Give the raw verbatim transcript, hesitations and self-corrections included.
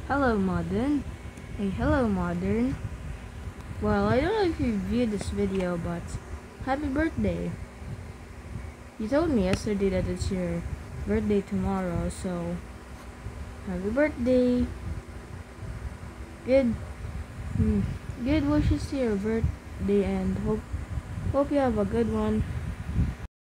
Hello, Modern. Hey, hello, Modern. Well, I don't know if you viewed this video, but happy birthday. You told me yesterday that it's your birthday tomorrow, so happy birthday. Good, mm, good wishes to your birthday, and hope hope you have a good one.